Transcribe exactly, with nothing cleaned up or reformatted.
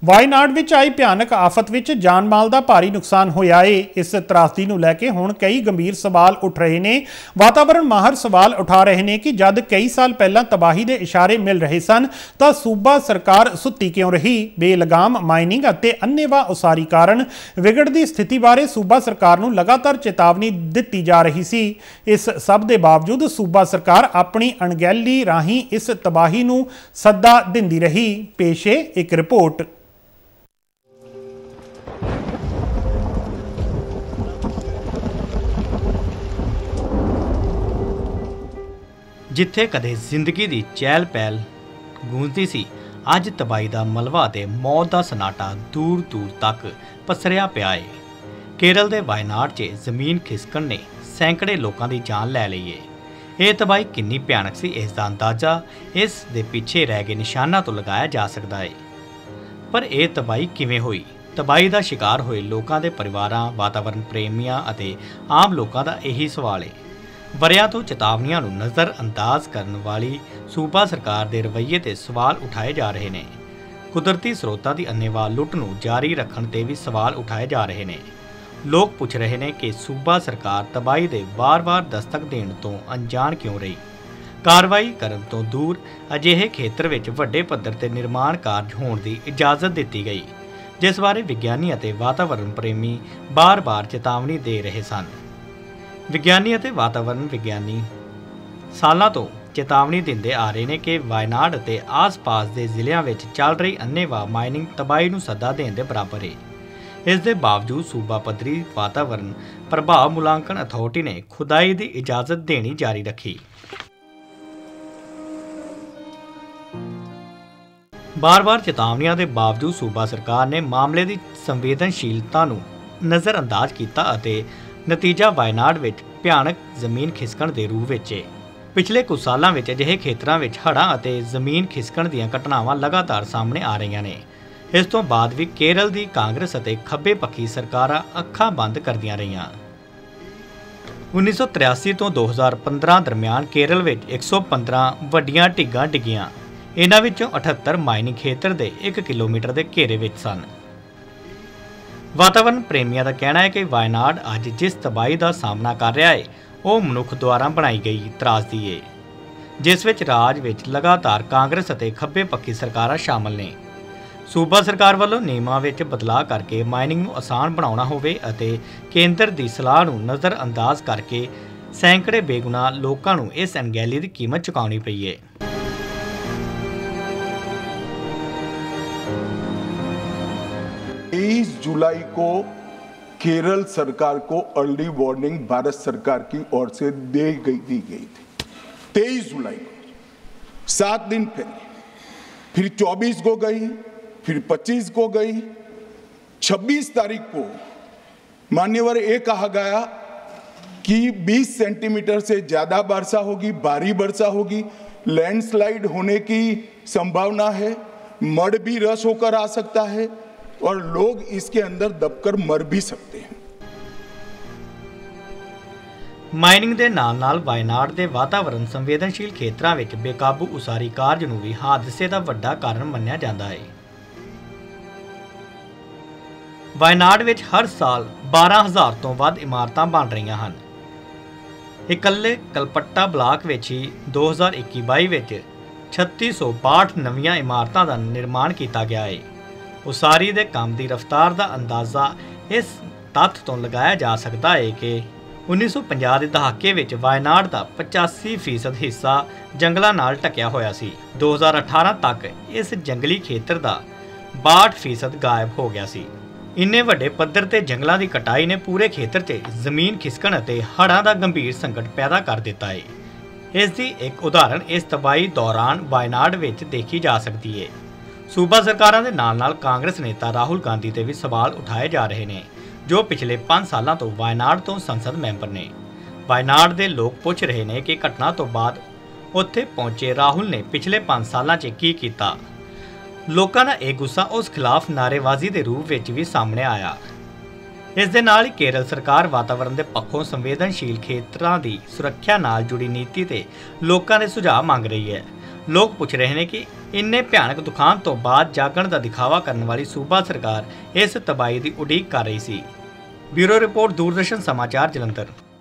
ਵਾਇਨਾਡ ਵਿੱਚ ਆਈ ਭਿਆਨਕ ਆਫਤ ਵਿੱਚ ਜਾਨ ਮਾਲ ਦਾ ਭਾਰੀ ਨੁਕਸਾਨ ਹੋਇਆ ਏ। ਇਸ ਤਰਾਸਦੀ ਨੂੰ ਲੈ ਕੇ ਹੁਣ ਕਈ ਗੰਭੀਰ ਸਵਾਲ ਉੱਠ ਰਹੇ ਨੇ। ਵਾਤਾਵਰਣ ਮਾਹਰ ਸਵਾਲ ਉਠਾ ਰਹੇ ਨੇ ਕਿ ਜਦ ਕਈ ਸਾਲ ਪਹਿਲਾਂ ਤਬਾਹੀ ਦੇ ਇਸ਼ਾਰੇ ਮਿਲ ਰਹੇ ਸਨ ਤਾਂ ਸੂਬਾ ਸਰਕਾਰ ਸੁੱਤੀ ਕਿਉਂ ਰਹੀ। ਬੇਲਗਾਮ ਮਾਈਨਿੰਗ ਅਤੇ ਅੰਨ੍ਹੇਵਾਹ ਉਸਾਰੀ ਕਾਰਨ ਵਿਗੜਦੀ ਸਥਿਤੀ ਬਾਰੇ ਸੂਬਾ ਸਰਕਾਰ ਨੂੰ ਲਗਾਤਾਰ ਚੇਤਾਵਨੀ ਦਿੱਤੀ ਜਾ ਰਹੀ ਸੀ। ਇਸ ਸਭ ਦੇ ਬਾਵਜੂਦ ਸੂਬਾ ਸਰਕਾਰ ਆਪਣੀ ਅਣਗਹਿਲੀ ਰਾਹੀਂ ਇਸ ਤਬਾਹੀ ਨੂੰ ਸੱਦਾ ਦਿੰਦੀ ਰਹੀ। ਪੇਸ਼ ਹੈ ਇੱਕ ਰਿਪੋਰਟ। जिथे कदे जिंदगी की चहल पहल गूंजती सी, अज तबाही का मलबा ते मौत का सन्नाटा दूर दूर तक पसरिया पिया है। केरल के वायनाड च जमीन खिसकण ने सैकड़े लोगों की जान लै ली है। यह तबाही कितनी भयानक सी, इसका अंदाजा इस दे पिछे रह गए निशाना तो लगाया जा सकता है। पर यह तबाही किवें हुई? तबाही का शिकार होए लोगों के परिवारां, वातावरण प्रेमियां अते आम लोगों का यही सवाल है। वरियां तो चेतावनियां नूं नज़र अंदाज करने वाली सूबा सरकार के रवैये ते सवाल उठाए जा रहे हैं। कुदरती स्रोतां की अन्नेवाह लुट नूं जारी रखण ते भी सवाल उठाए जा रहे हैं। लोग पुछ रहे हैं कि सूबा सरकार तबाही दे वार वार दस्तक देण तो अनजान क्यों रही। कार्रवाई करन तो दूर अजिहे खेतर विच वड्डे पद्धर ते निर्माण कार्य होण दी इजाजत दित्ती गई, जिस बारे विग्यानी अते वातावरण प्रेमी बार बार चेतावनी दे रहे सन। विग्यानी अते वातावरण विग्यानी सालों तो चेतावनी दिंदे आ रहे हैं कि वायनाड अते आस पास के जिलों में चल रही अन्नेवाह माइनिंग तबाही नूं सदा देण दे बराबर है। इस दे बावजूद सूबा पद्धरी वातावरण प्रभाव मुलांकन अथॉरिटी ने खुदाई की इजाजत देनी जारी रखी। बार बार चेतावनियां के बावजूद सूबा सरकार ने मामले की संवेदनशीलता नूं नज़रअंदाज किया अते नतीजा वायनाड विच भयानक जमीन खिसकण के रूप में है। पिछले कुछ सालों में अजिहे खेतरां विच हड़ां अते जमीन खिसकण दीआं घटनावां लगातार सामने आ रही ने। इस तो बाद भी केरल की कांग्रेस अते खब्बे पक्खी सरकारां अखां बंद करदियां रहियां। उन्नीस सौ तिरासी तो दो हज़ार पंद्रह दरमियान केरल विच एक सौ पंद्रह वड्डियां ढिग्गां डिग्गियां। इन्हां विचों अठहत्तर माइनिंग खेतर दे एक किलोमीटर के घेरे विच सन। वातावरण प्रेमियों का कहना है कि वायनाड अज जिस तबाही का सामना कर रहा है वह मनुख द्वारा बनाई गई त्रासदी है, जिस विच राज विच लगातार कांग्रेस अते खब्बे पक्खी सरकारां शामिल ने। सूबा सरकार वालों नियमां विच बदलाव करके माइनिंग नूं आसान बनाउणा होवे अते केंद्र की सलाह नूं नज़रअंदाज करके सैकड़े बेगुनाह लोकां नूं इस अणगहली की कीमत चुकाउणी पई है। तेईस जुलाई को केरल सरकार को अर्ली वार्निंग भारत सरकार की ओर से दे गई दी गई थी। तेईस जुलाई को सात दिन पहले, फिर चौबीस को गई, फिर पच्चीस को गई, छब्बीस तारीख को मान्यवर ये कहा गया कि बीस सेंटीमीटर से ज्यादा वर्षा होगी, भारी वर्षा होगी, लैंडस्लाइड होने की संभावना है, मड भी रस होकर आ सकता है और लोग इसके अंदर दबकर मर भी सकते हैं। माइनिंग के नाल नाल वायनाड के वातावरण संवेदनशील खेतरां विच बेकाबू उसारी कार्य नूं भी हादसे का वड्डा कारण मन्निया जाता है। वायनाड विच हर साल बारह हज़ार तो वध इमारतां बन रही हैं। इकल्ले कलपट्टा ब्लाक विच ही दो हज़ार इक्की बाई विच छत्ती सौ बाहठ नवीं इमारतां का निर्माण किया गया है। उसारी के काम की रफ्तार का अंदाज़ा इस तत्थ तो लगाया जा सकता है कि उन्नीस सौ पचास के दहाके विच वायनाड का पचासी फीसद हिस्सा जंगलों नाल ढकिया होया सी। दो हज़ार अठारह तक इस जंगली खेतर का बाहठ फीसद गायब हो गया सी। इन्ने वड्डे पद्धर ते जंगलों की कटाई ने पूरे खेतर से जमीन खिसकण अते हड़ां का गंभीर संकट पैदा कर दिता है। इसकी एक उदाहरण इस तबाही दौरान वायनाड विच देखी जा सकती है। सूबा सरकारों के नाल नाल कांग्रेस नेता राहुल गांधी ते भी सवाल उठाए जा रहे हैं, जो पिछले पाँच सालों तो वायनाड तो संसद मैंबर ने। वायनाड के लोग पूछ रहे हैं कि घटना तो बाद उत्थे पहुंचे राहुल ने पिछले पाँच सालों च की कीता। लोगों का यह गुस्सा उस खिलाफ नारेबाजी के रूप में भी सामने आया। इस दे नाल ही केरल सरकार वातावरण के पक्षों संवेदनशील खेतरां की सुरक्षा नाल जुड़ी नीति ते लोगों के सुझाव मंग रही है। लोग पूछ रहे हैं कि ਇੰਨੇ ਭਿਆਨਕ ਤੂਫਾਨ ਤੋਂ ਬਾਅਦ ਜਾਗਣ ਦਾ ਦਿਖਾਵਾ ਕਰਨ ਵਾਲੀ ਸੂਬਾ ਸਰਕਾਰ ਇਸ ਤਬਾਹੀ ਦੀ ਉਡੀਕ ਕਰ ਰਹੀ ਸੀ। ਬਿਊਰੋ ਰਿਪੋਰਟ, ਦੂਰਦਰਸ਼ਨ ਸਮਾਚਾਰ, ਜਲੰਧਰ।